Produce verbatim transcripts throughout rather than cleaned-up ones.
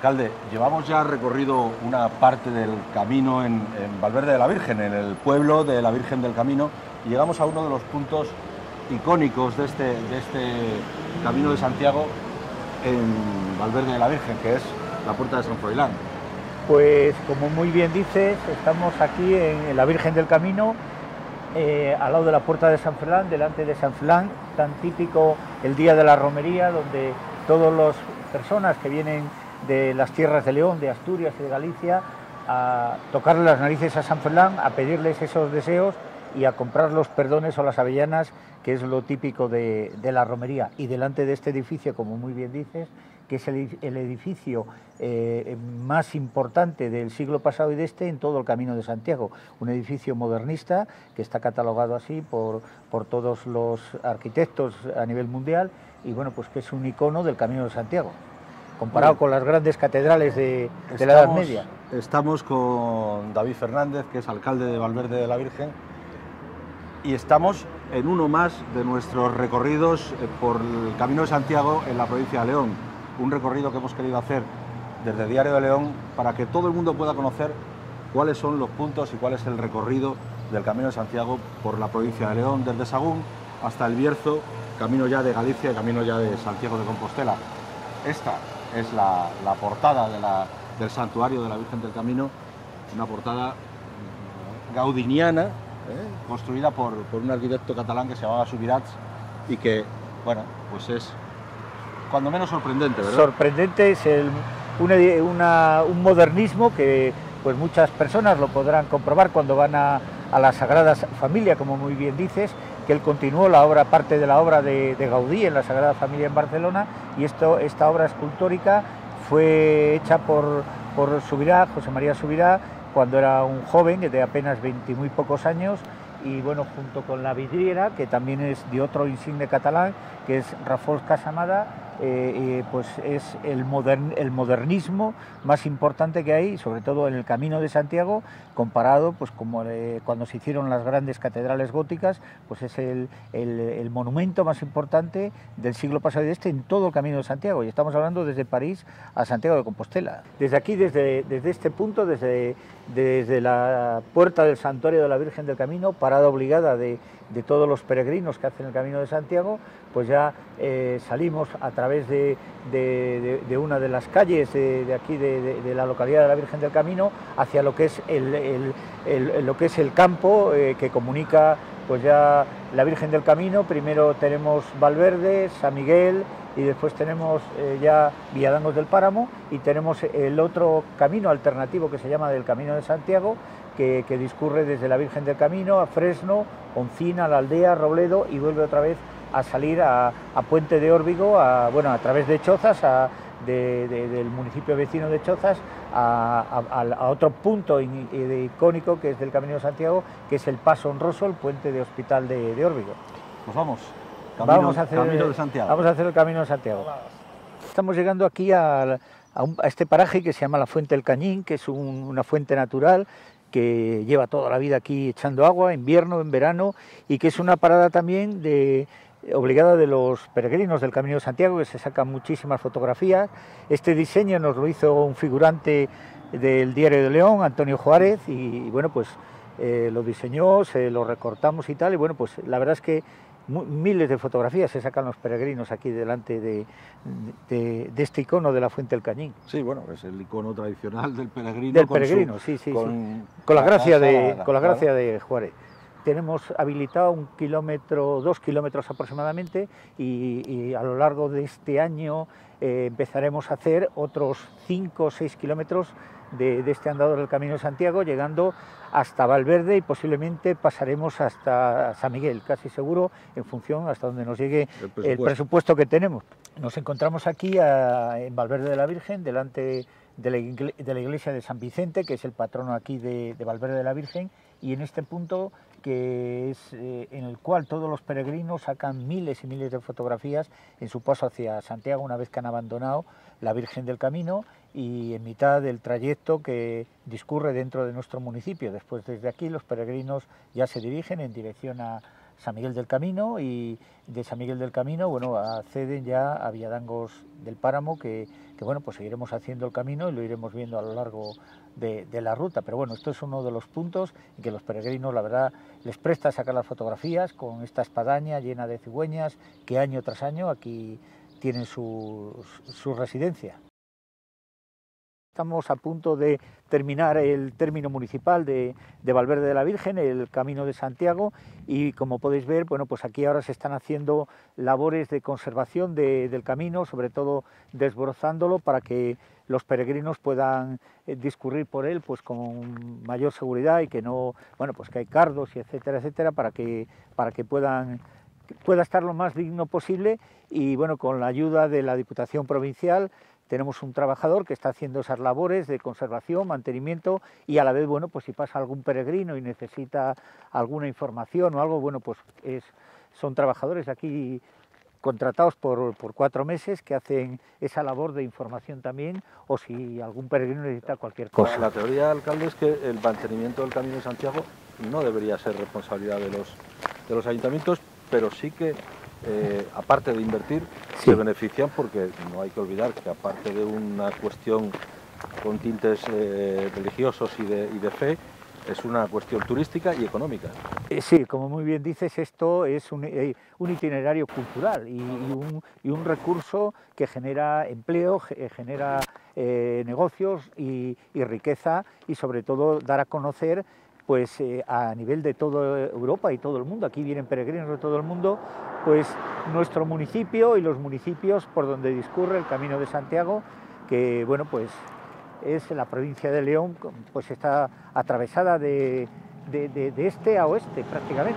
Alcalde, llevamos ya recorrido una parte del camino en, en Valverde de la Virgen, en el pueblo de la Virgen del Camino, y llegamos a uno de los puntos icónicos de este, de este Camino de Santiago en Valverde de la Virgen, que es la Puerta de San Froilán. Pues como muy bien dices, estamos aquí en la Virgen del Camino, eh, al lado de la Puerta de San Froilán, delante de San Froilán, tan típico el día de la romería, donde todas las personas que vienen de las tierras de León, de Asturias y de Galicia, a tocarle las narices a San Froilán, a pedirles esos deseos y a comprar los perdones o las avellanas, que es lo típico de, de la romería. Y delante de este edificio, como muy bien dices, que es el, el edificio eh, más importante del siglo pasado y de este en todo el Camino de Santiago, un edificio modernista que está catalogado así por, por todos los arquitectos a nivel mundial, y bueno, pues que es un icono del Camino de Santiago, comparado con las grandes catedrales de, estamos, de la Edad Media. Estamos con David Fernández, que es alcalde de Valverde de la Virgen, y estamos en uno más de nuestros recorridos por el Camino de Santiago en la provincia de León, un recorrido que hemos querido hacer desde Diario de León para que todo el mundo pueda conocer cuáles son los puntos y cuál es el recorrido del Camino de Santiago por la provincia de León, desde Sagún hasta el Bierzo, camino ya de Galicia y camino ya de Santiago de Compostela. Esta es la, la portada de la, del santuario de la Virgen del Camino, una portada gaudiniana, ¿eh? construida por, por un arquitecto catalán que se llamaba Subirats y que, bueno, pues es cuando menos sorprendente, ¿verdad? Sorprendente, es el, una, una, un modernismo que pues muchas personas lo podrán comprobar cuando van a, a la Sagrada Familia, como muy bien dices, que él continuó la obra, parte de la obra de, de Gaudí en la Sagrada Familia en Barcelona, y esto, esta obra escultórica fue hecha por, por Subirá, José María Subirá, cuando era un joven de apenas veinte y muy pocos años, y bueno, junto con la vidriera, que también es de otro insigne catalán, que es Rafós Casamada, eh, eh, pues es el, modern, el modernismo más importante que hay, sobre todo en el Camino de Santiago, comparado pues como eh, cuando se hicieron las grandes catedrales góticas, pues es el, el, el monumento más importante del siglo pasado y de este en todo el Camino de Santiago, y estamos hablando desde París a Santiago de Compostela. Desde aquí, desde, desde este punto, desde, desde la puerta del santuario de la Virgen del Camino, parada obligada de, de todos los peregrinos que hacen el Camino de Santiago, pues ya eh, salimos a través de, de, de, de una de las calles de, de aquí de, de, de la localidad de la Virgen del Camino hacia lo que es el, el, el, lo que es el campo eh, que comunica pues ya la Virgen del Camino. Primero tenemos Valverde, San Miguel, y después tenemos eh, ya Villadangos del Páramo, y tenemos el otro camino alternativo que se llama del Camino de Santiago, que, que discurre desde la Virgen del Camino a Fresno, Oncina, La Aldea, Robledo, y vuelve otra vez a salir a, a Puente de Órbigo, a, bueno, a través de Chozas, a, de, de, del municipio vecino de Chozas, a, a, a otro punto in, de icónico que es del Camino de Santiago, que es el Paso Honroso, el puente de Hospital de, de Órbigo. Pues vamos, camino, vamos a hacer, camino de Santiago. Vamos a hacer el Camino de Santiago. Estamos llegando aquí a, a, un, a este paraje que se llama la Fuente del Cañín, que es un, una fuente natural que lleva toda la vida aquí echando agua, invierno, en verano, y que es una parada también de, obligada de los peregrinos del Camino de Santiago, que se sacan muchísimas fotografías. Este diseño nos lo hizo un figurante del Diario de León, Antonio Juárez, y, y bueno, pues eh, lo diseñó, se lo recortamos y tal, y bueno, pues la verdad es que miles de fotografías se sacan los peregrinos aquí delante de, de, de este icono de la Fuente del Cañín. Sí, bueno, es el icono tradicional del peregrino. Del con peregrino, su, sí, sí, con, sí. Con la, la gracia casa, de, la, con la claro. gracia de Juárez. Tenemos habilitado un kilómetro, dos kilómetros aproximadamente, y, y a lo largo de este año eh, empezaremos a hacer otros cinco o seis kilómetros de, de este andador del Camino de Santiago, llegando hasta Valverde, y posiblemente pasaremos hasta San Miguel, casi seguro, en función hasta donde nos llegue el presupuesto, el presupuesto que tenemos. Nos encontramos aquí a, en Valverde de la Virgen, delante de la, igle, de la iglesia de San Vicente, que es el patrono aquí de, de Valverde de la Virgen, y en este punto que es eh, en el cual todos los peregrinos sacan miles y miles de fotografías en su paso hacia Santiago una vez que han abandonado la Virgen del Camino, y en mitad del trayecto que discurre dentro de nuestro municipio. Después, desde aquí los peregrinos ya se dirigen en dirección a San Miguel del Camino, y de San Miguel del Camino, bueno, acceden ya a Villadangos del Páramo, que, que bueno, pues seguiremos haciendo el camino y lo iremos viendo a lo largo de, de la ruta. Pero bueno, esto es uno de los puntos en que los peregrinos, la verdad, les presta sacar las fotografías con esta espadaña llena de cigüeñas que año tras año aquí tienen su, su residencia. Estamos a punto de terminar el término municipal de, de Valverde de la Virgen, el Camino de Santiago, y como podéis ver, bueno, pues aquí ahora se están haciendo labores de conservación de, del camino, sobre todo desbrozándolo para que los peregrinos puedan eh, discurrir por él pues con mayor seguridad y que no, bueno, pues que hay cardos y etcétera, etcétera, para que, para que puedan pueda estar lo más digno posible. Y bueno, con la ayuda de la Diputación Provincial tenemos un trabajador que está haciendo esas labores de conservación, mantenimiento, y a la vez, bueno, pues si pasa algún peregrino y necesita alguna información o algo, bueno, pues es, son trabajadores aquí contratados por, por cuatro meses que hacen esa labor de información también, o si algún peregrino necesita cualquier cosa. La teoría, alcalde, es que el mantenimiento del Camino de Santiago no debería ser responsabilidad de los, de los ayuntamientos, pero sí que, eh, aparte de invertir, sí, se benefician, porque no hay que olvidar que aparte de una cuestión con tintes eh, religiosos y de, y de fe, es una cuestión turística y económica. Sí, como muy bien dices, esto es un, eh, un itinerario cultural y, y, un, y un recurso que genera empleo, genera eh, negocios y, y riqueza, y sobre todo dar a conocer pues eh, a nivel de toda Europa y todo el mundo. Aquí vienen peregrinos de todo el mundo, pues nuestro municipio y los municipios por donde discurre el Camino de Santiago, que bueno, pues es la provincia de León, pues está atravesada de, de, de, de este a oeste prácticamente.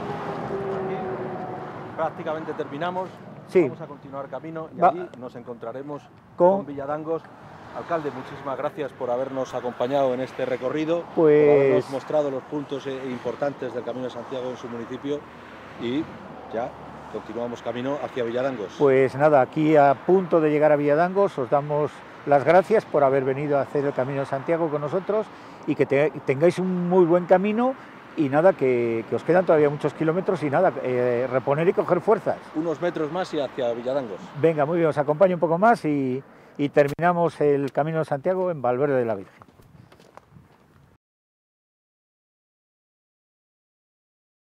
Aquí prácticamente terminamos, sí. Vamos a continuar camino y Va. allí nos encontraremos con, con Villadangos. Alcalde, muchísimas gracias por habernos acompañado en este recorrido, pues, por habernos mostrado los puntos importantes del Camino de Santiago en su municipio, y ya continuamos camino hacia Villadangos. Pues nada, aquí a punto de llegar a Villadangos, os damos las gracias por haber venido a hacer el Camino de Santiago con nosotros, y que te, tengáis un muy buen camino, y nada, que, que os quedan todavía muchos kilómetros, y nada, eh, reponer y coger fuerzas. Unos metros más y hacia Villadangos. Venga, muy bien, os acompaño un poco más y... y terminamos el Camino de Santiago en Valverde de la Virgen.